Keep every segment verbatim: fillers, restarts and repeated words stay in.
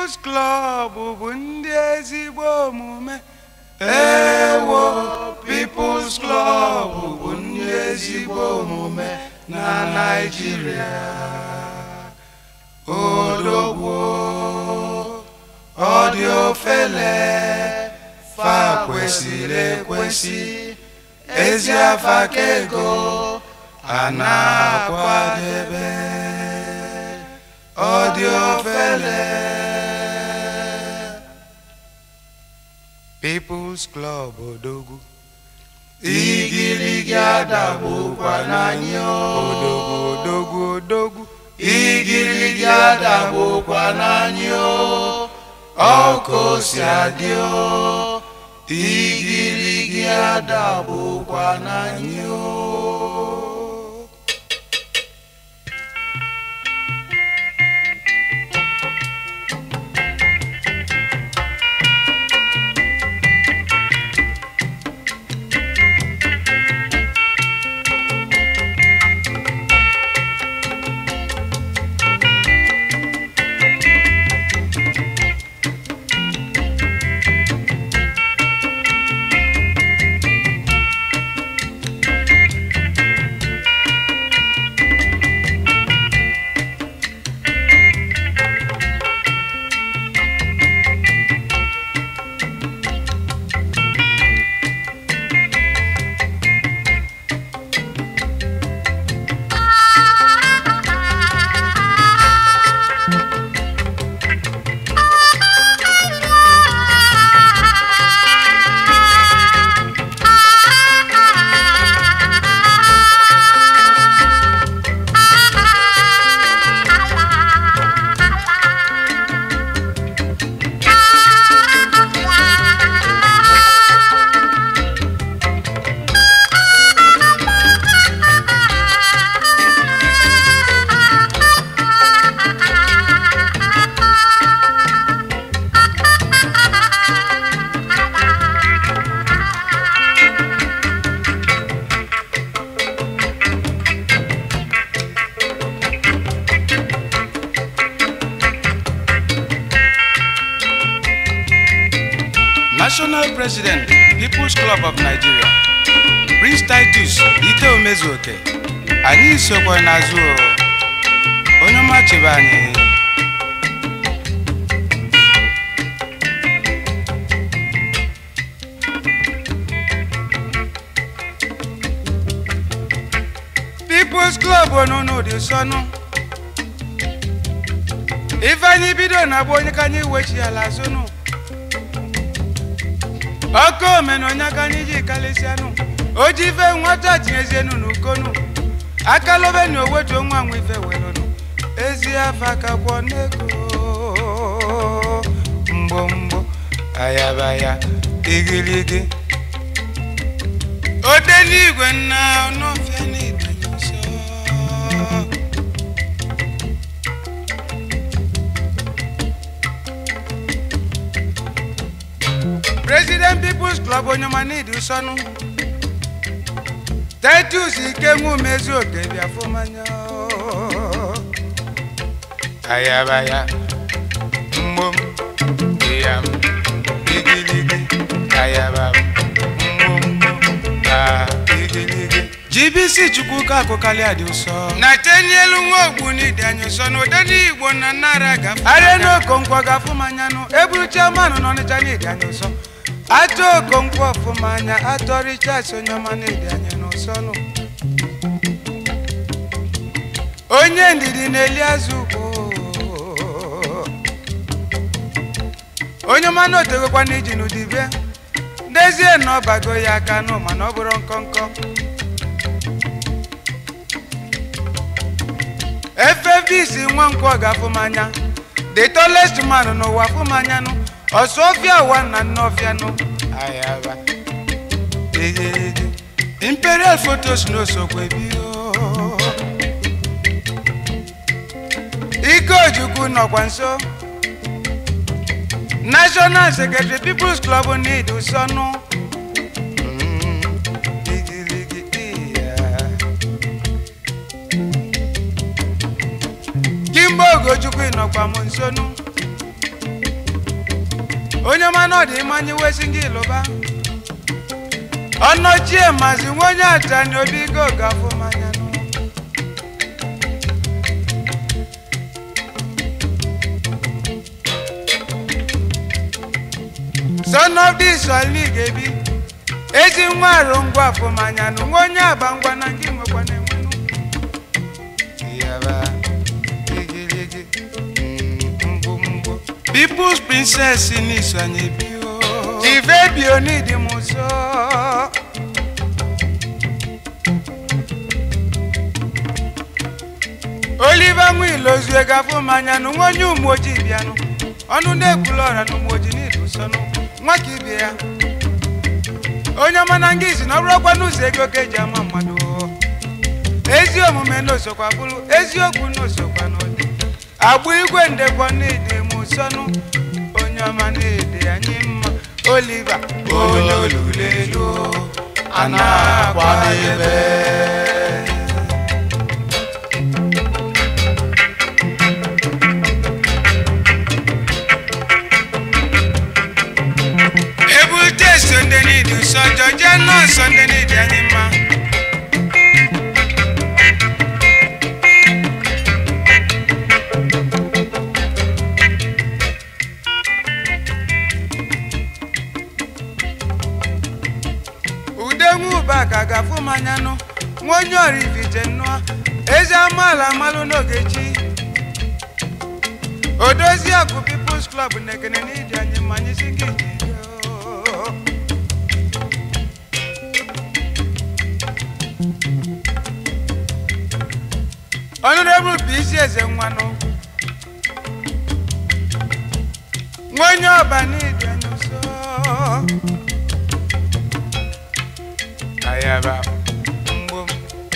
People's Club bụ ndị ezigbo omume. Ewo, People's Club bụ ndị ezigbo omume na Nigeria. Odogwu, ọ dị ofele, fa kwesịrị ekwesị, ezi afa ka ego a na-akwadebe. Ọ dị ofele. People's Club odogwu. Igirigi adagbukwa n'anyị o. Odogwu odogwu odogwu. Igirigi adagbukwa n'anyị o. Ọkụ si adị o. Igirigi adagbukwa n'anyị o. National President, People's Club of Nigeria, Prince Titus Ike Omezuoke, anyị sokwa n'azụ onye ọma chebe anyị. People's Club ono dị sọnụ. Ife anyị bido na bụ onye ka anyị wechi ala azụnụ. Ọkọ meno nyakani ji kalesianu ojive nwata tinyezienu n'ukonu akalobe ni owetu nwa nwa ife welonu ezi afa ka kwọnego mbo mbo ayabaya igiligi odenigwe na onofia n'idanyoso. President People's Club onye manidi usonu Titus Ike Omezuoke bịa fomanya ayabaya mbom yam igiligi ayabam mbom ah igiligi G B C Chukwuka akokali adi uso na tenielu nwogbu ni danyoso no deni Igbo na nara ga are no konkwa ga fomanya no eburu chairman no ni jani danyoso ato konkwa fomanya ato Richard Onyema ni danyo sonu onye ndidi na-eli azụko onye mmanụ otegokwa n'iji n'udibe ndezie na ọbago ya aka nụ mana ọ bụrụ nkọnkọ F F B C Nwankwo ga-afụmanya the tallest man n'ụwa afụmanya nụ Ọsọfịa ụwa na nnọfịa nụ ayaba Imperial Photos no sokwebio Ike Ojukwu nọkwa nso National Secretary People's Club need usonu Kimbo Ojukwu nọkwa m nsonu onye mana dị manye wesi gị lụba ọnọchie mazi nwenye atani obi go gafụ manya nụ son of this only gebi ezi nwa arụ ngwa afụ manya nụ nwenye aba ngwa na gị nwekwa na-enwenụ yaba igirigi mgbu mgbu people's princess n'iso anyị bio jive bio n'ịdị m ụzọ Oliver Nwilozu gafụ manya nụ nwenye ụmụ ojii bịanụ ọnụ na-ekwulu ọra na ụmụ ojii n'idu sọnụ nwa ka ibe ya onye mana ngị isi na ọ bụrụkwa n'ụzọ ego ka eji ama mmadụ ezi omume n'osokwa bụrụ eziokwu n'osokwa n'ụdị agbụ igwe ndekwa n'ịdị m ụsọnụ onye ọma n'ịdị anyị mma Oliver onye olulelu a na-akwadebe Sunday need you so Georgia no Sunday need anima Udengu baka gafu manyano nwonyori vije nwa eze amala malu n'ogechi Odozi Akụ People's Club nekene need anima nyisiki Honorable P C eze nwano nwenye ọba n'ịdị anyị nso ayaba mgbom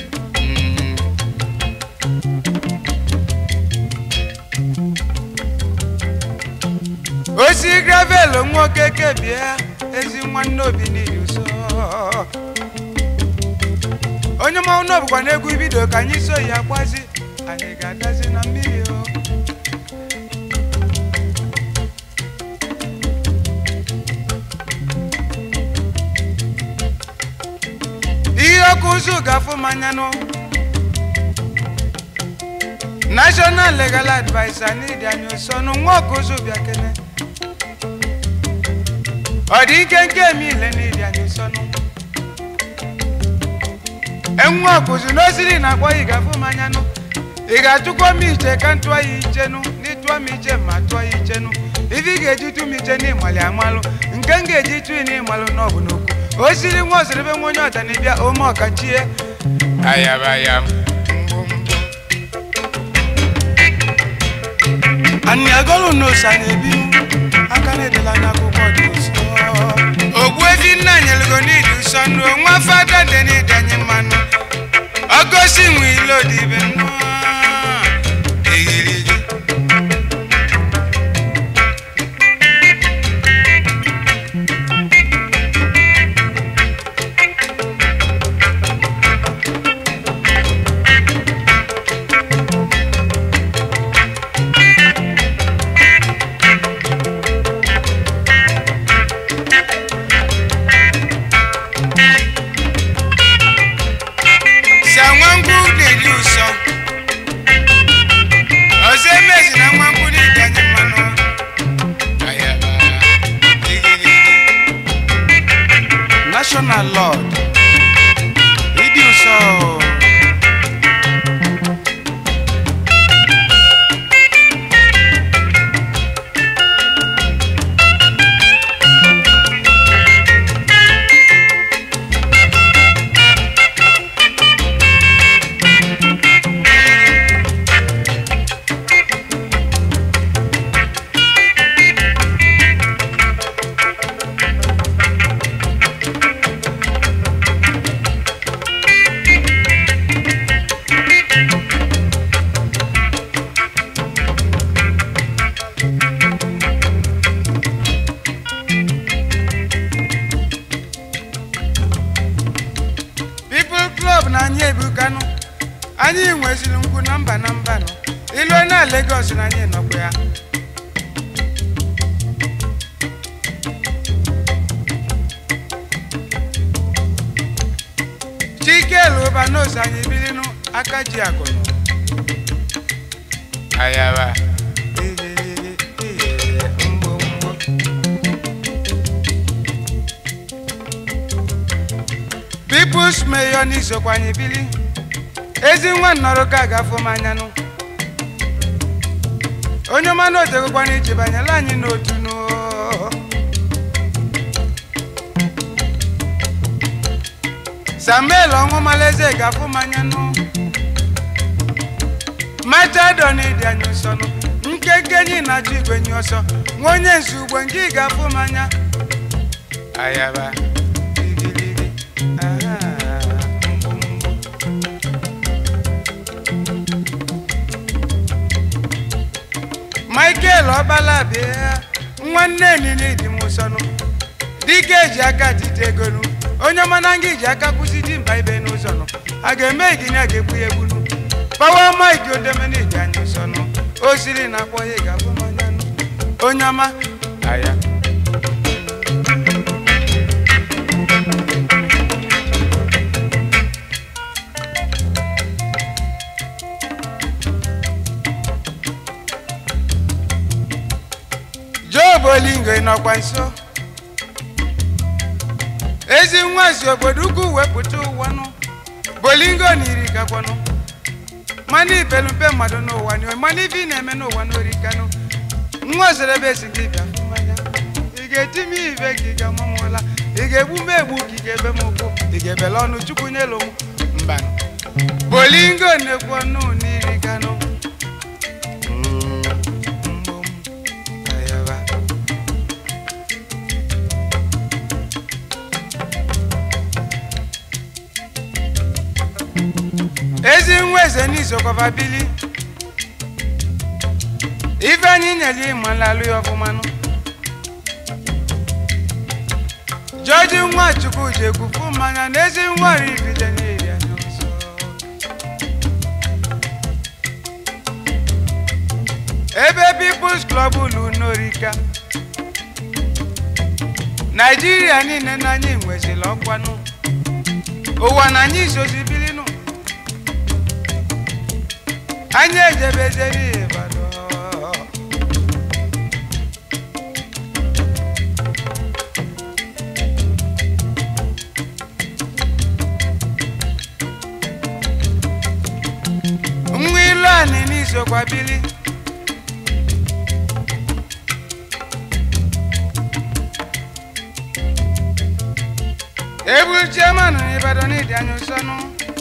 osi gravel nwoke kebie ezi nwanne obi n'ịdị nso onye ma ụnọ bụkwa n'egwu ibido ka anyị so ya gbazi anyị ga-agazi na mmiri o ihe ọkụ ụzụ gafụ manyanụ National Legal Advisor n'ịdị anyị ụsọnụ nwa ọkụ ụzụ bịa kene ọ dị ike nke eme ile n'ịdị anyị ụsọnụ enwe ọkụzụ n'osiri na akpọ ị gafụ manyanụ ị ga-atụkwa m iche ka ntụọ ya ichenụ n'ịtụọ m iche ma tụọ ya ichenụ ife ị ga-eji tụ m iche n'ịmalị amalụ nke m ga-eji tụ n'ịmalụ n'ọbụ n'okwu osiri nwa osiribe nwa onye ọdanibịa ome ọkachie ayabayam anyị agọlụ n'osa na-ebi aka na-edela n'akwụkwọ dị nsọ ogbu efi nna nyelugo n'ịdị nsọ nụ nwa fada dị n'ịdị anyị mmanụ ọgọsi nwe ilo dị ibe nnọọ egirigi National Lord, he do so. Anyị nwezili ngwu na mba na mba nọ ilu na Lagos na anyị nọkwa ya no sanyi bilinu akaji akono ayaba People's mayor ni so kwanyi bili ezi nwa nọrọ ka gafo manyanu onye ma no tego kwani jibanyala anyi n'otu no Samuel onwo maleze gafo manyanu Machado ni di anyu sono nkekenyi na jigwe nyi oso ngonye nsugbo ngi gafo manya ayaba igiligi aha Michael Obalabe nwanne nini di musono dike ji aka titegonu onye manangi ji aka kusidi mba ibe n'usono aga eme gini aga ekwu egbunu Power Mike odemeni di anyi sono osiri na kwo ye ga bu manyanu onye ama aya Bolingo inokwa nso ezi nwazi obodo ukwu wepụta ụwa nụ Bolingo n'iri gakwanu mani belumpe mmadụ n'ụwa nụ mani ibi na-eme n'ụwa n'orika nụ nwa ozerebe esi gị bịa mmanya ị ga-eti m ibe gị ga mụmụla ị ga-egbu m egbu ka ị ga-ebe m ụkwụ ị ga-ebele ọnụ chukwu nyelu m mba Bolingo na-ekwu ọnụ n'iri ganụ ezi nweze n'izokọba bili ife anyị nyeli ịmanlalụ ya ọfụmanụ George Nwachukwu ji ekwufu mmanya na ezi nwari ibide n'iri anya ọzọ ebe People's Club ulu n'orika Nigeria niile na anyị nwezila ọkwanụ ụwa na anyị isozi bili nụ anyị ejebezeri Ibadan nwa ilu anị n'isokwa bili ebul chairman Ibadan ịdị anya ụsọnụ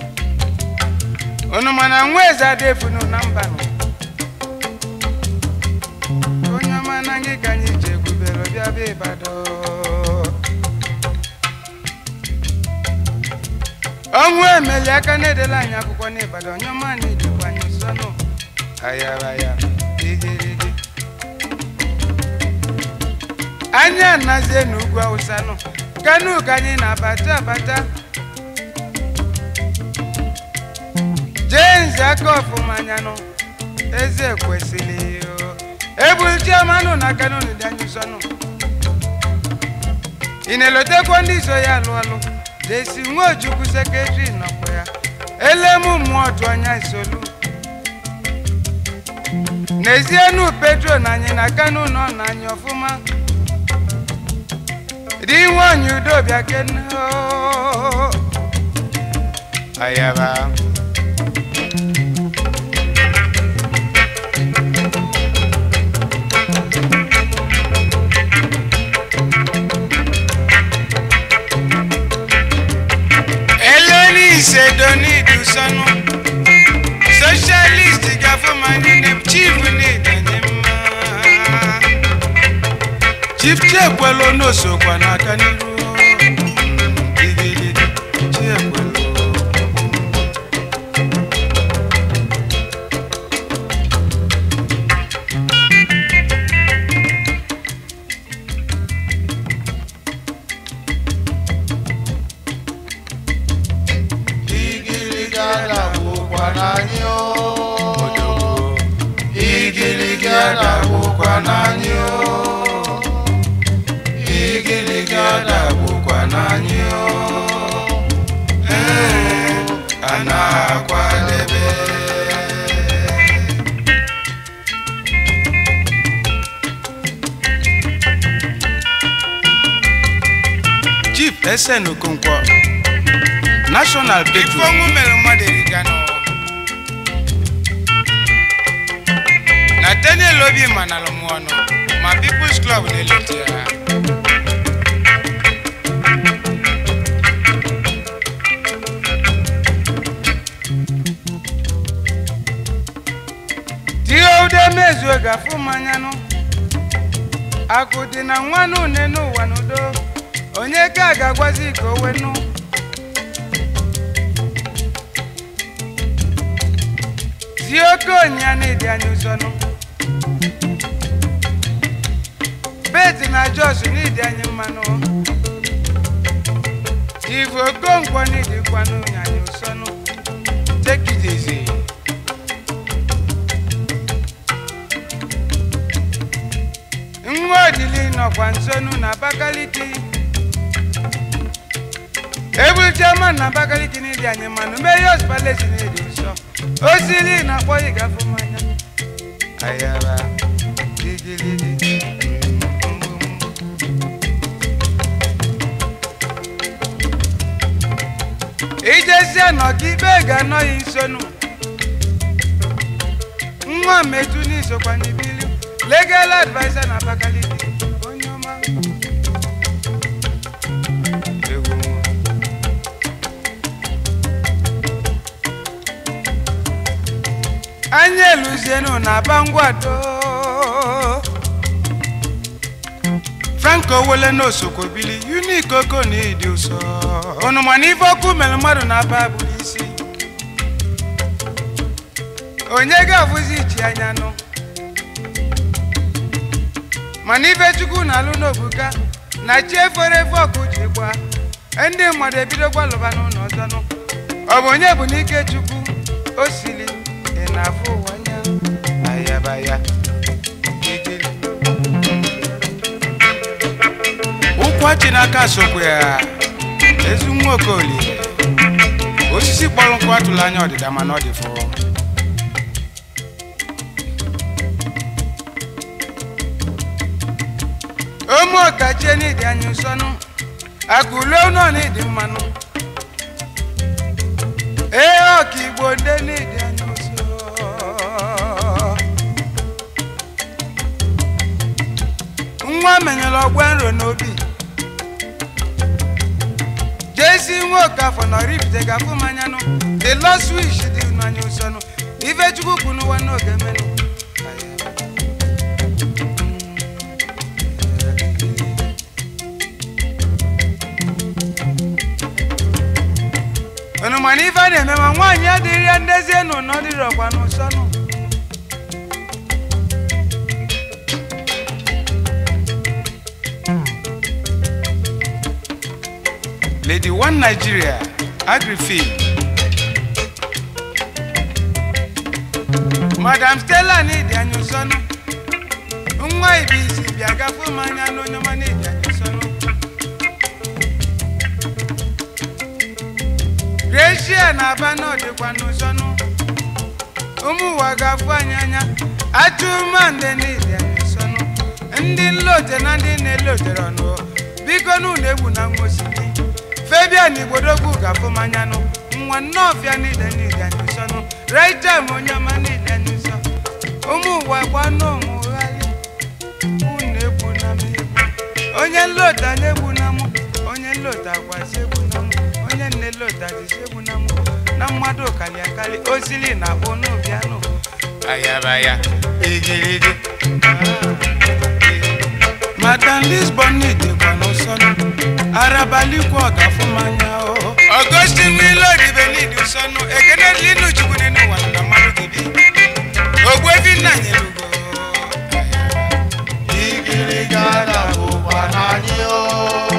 onu mana nweze adefunu na mbanu onye mana ngi kanyi jegubero bia be Ibadan onwe emeli aka nedela anya akwụkwọ n'Ibadan onye mana ijukwanye sono ayabaya igirigi anya nazie n'ugwu Awụsa nọ kanu kanyi na bata bata James Jacob manyano eze kwesili yo ebul chairman na kanu ni danyu sono inelote kwa ndiso ya lwalu desi Nwachukwu secretary nọkwa ya elemu mwotu anya isolu nezienu Petro na anyị na kanu nọ na anyị ọfụma di nwanyi udo bịa kene ayaba Sedoni du sanu socialist government ne chief ni danima chief chekwelo no so kwa na kaniru digili chekwelo Igili gada ese no konkwo national petro ifongu mere maderigano na tene lobby manalo muono ma people's club ne lotia dio de mezo gafu manyano akudi na nwanu nenu wanudo onye ka gagwazi ko wenu zioko nyane di anyusono beti na josu ni di anyumano ivo konkwo ni di kwanu nyanyusono take it easy ngodili no kwansonu na bakaliki ebu chama na bakaliki ni di anyumano me yos palace ni di so osili na boy gafumanya ayaba digilidi ijese no kibega no insonu nwa metu ni so kwani bilu legal advisor na bakaliki onyoma anye luzenu na bangwado Franco wole no sokobili unique oko ni di uso onu manivo ku melmaro na babulisi onye ga vuzi chi anya no manive chukwu na lu no buka na chefore foku jigwa ndi mmade bido gwa loba no no zono obonye bu nike chukwu osili na fu wanya ayabaya igili ukwachi na kasokwe ya ezu nwokoli osisi kpọrọ nkwa atụla anya ọdịda mana ọ dị fọ omo kache ni di anyu sonu akulo no ni di manu e o ki gbonde ni di anyu nwa menyelo gwenro n'obi jesi nwoka for no ripte gafu manyano the last wish di nanyo sono ife chukwu kunu wa no gemenu ono manifa ne mema nwanya adiri andezi enu no diro kwa no sono Lady One Nigeria, Agri-Field. Madam Stella ni di anyusono. Unwa ibisi biagafu manya no nyoma ni di anyusono. Gracia na bano de kwanusono. Umu wagafu anyanya. Atumande ni di anyusono. Ndi lote na ndi ne lote rono. Biko nu nebu na ngosili. Fabian Ibodogu gafumanyano nwa nofia ni de ni de anyusono right time onyama ni de anyuso umu wa kwano mugali unebu na mebu onye lota nebu na mu onye lota kwa sebu na mu onye ne lota di sebu na mu na mmadu kali akali osili na onu biano ayabaya igirigi Madam Lisbon ni de kwano sono Arabali kwa gafumanya o Augustine Wilo di beni di sono egene linu chukune no wanda malu gibi ogwevi na nyelugo igirigada bukwanani o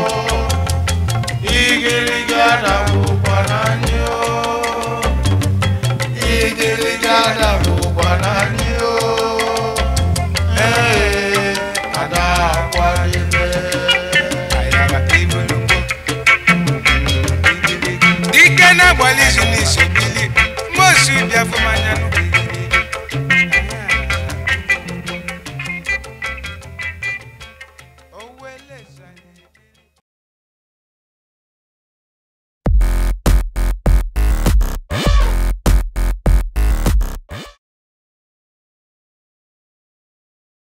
igirigada bukwanani o igirigada bukwanani o eh ada kwa libe Dikena bwalizi ni sobili Mosu bia fumanyano